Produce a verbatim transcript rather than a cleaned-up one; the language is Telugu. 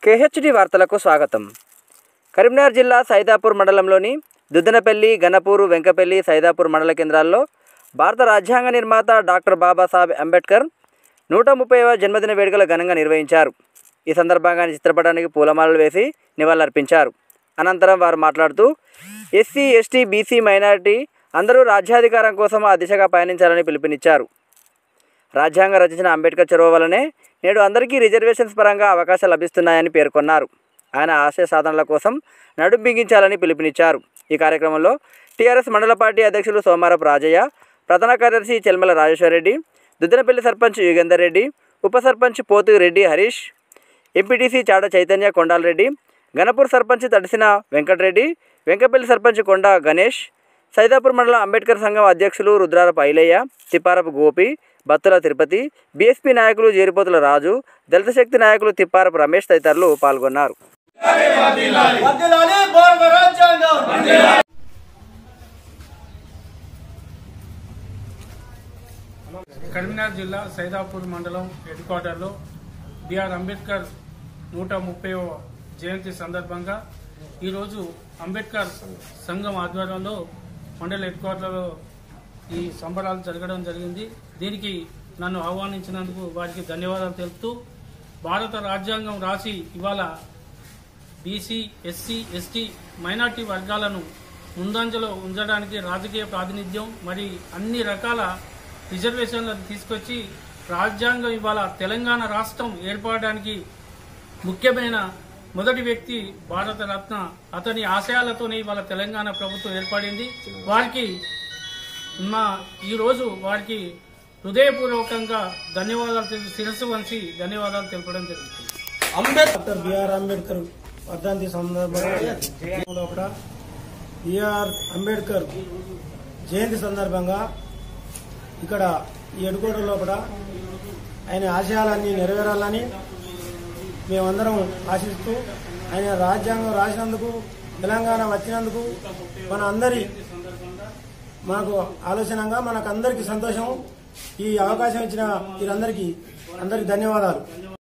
కేహెచ్డి వార్తలకు స్వాగతం. కరీంనగర్ జిల్లా సైదాపూర్ మండలంలోని దుద్దనపల్లి, గన్నపూరు, వెంకపల్లి, సైదాపూర్ మండల కేంద్రాల్లో భారత రాజ్యాంగ నిర్మాత డాక్టర్ బాబాసాహెబ్ అంబేద్కర్ నూట ముప్పైవ జన్మదిన వేడుకలు ఘనంగా నిర్వహించారు. ఈ సందర్భంగా చిత్రపటానికి పూలమాలలు వేసి నివాళులర్పించారు. అనంతరం వారు మాట్లాడుతూ ఎస్సీ, ఎస్టీ, బీసీ, మైనారిటీ అందరూ రాజ్యాధికారం కోసం ఆ దిశగా పయనించాలని పిలుపునిచ్చారు. రాజ్యాంగం రచించిన అంబేద్కర్ చొరవ వల్లనే నేడు అందరికీ రిజర్వేషన్స్ పరంగా అవకాశాలు లభిస్తున్నాయని పేర్కొన్నారు. ఆయన ఆశయ సాధనల కోసం నడుం బిగించాలని పిలుపునిచ్చారు. ఈ కార్యక్రమంలో టీఆర్ఎస్ మండల పార్టీ అధ్యక్షులు సోమారపు రాజయ్య, ప్రధాన కార్యదర్శి చెల్మల రాజేశ్వరరెడ్డి, దుద్దనపల్లి సర్పంచ్ యుగేందర్ రెడ్డి, ఉప సర్పంచ్ పోతు రెడ్డి హరీష్, ఎంపీటీసీ చాడ చైతన్య కొండాలరెడ్డి, గణపూర్ సర్పంచ్ తడిసిన వెంకటరెడ్డి, వెంకపల్లి సర్పంచ్ కొండ గణేష్, సైదాపూర్ మండలం అంబేద్కర్ సంఘం అధ్యక్షులు రుద్రారపు ఐలయ్య, తిప్పారపు గోపి, బత్తుల తిరుపతి, బీఎస్పీ నాయకులు జేరిపోతుల రాజు, దళిత శక్తి నాయకులు తిప్పారపు రమేష్ తదితరులు పాల్గొన్నారు. కరీంనగర్ జిల్లా సైదాపూర్ మండలం హెడ్ క్వార్టర్లో బిఆర్ అంబేద్కర్ నూట ముప్పైవ జయంతి సందర్భంగా ఈరోజు అంబేద్కర్ సంఘం ఆధ్వర్యంలో మండల హెడ్ క్వార్టర్లో ఈ సంబరాలు జరగడం జరిగింది. దీనికి నన్ను ఆహ్వానించినందుకు వారికి ధన్యవాదాలు తెలుపుతూ, భారత రాజ్యాంగం రాసి ఇవాళ బీసీ, ఎస్సీ, ఎస్టీ, మైనార్టీ వర్గాలను ముందంజలో ఉంచడానికి రాజకీయ ప్రాతినిధ్యం మరి అన్ని రకాల రిజర్వేషన్లను తీసుకొచ్చి రాజ్యాంగం ఇవాళ తెలంగాణ రాష్ట్రం ఏర్పడడానికి ముఖ్యమైన మొదటి వ్యక్తి భారత రత్న. అతని ఆశయాలతోనే ఇవాళ తెలంగాణ ప్రభుత్వం ఏర్పడింది. వారికి మా ఈరోజు వారికి హృదయపూర్వకంగా ధన్యవాదాలు తెలుపు శిరస్సు వంచి ధన్యవాదాలు తెలపడం జరుగుతుంది. అంబేద్కర్ బిఆర్ అంబేద్కర్ వర్ధంతి సందర్భంగా బిఆర్ అంబేద్కర్ జయంతి సందర్భంగా ఇక్కడ ఈ ఎడుకోట లోపల ఆయన ఆశయాలన్నీ నెరవేరాలని మేమందరం ఆశిస్తూ, ఆయన రాజ్యాంగం రాసినందుకు, తెలంగాణ వచ్చినందుకు మన అందరి మనకు ఆలోచనగా మనకు అందరికీ సంతోషం. ఈ అవకాశం ఇచ్చిన వీరందరికీ అందరికీ ధన్యవాదాలు.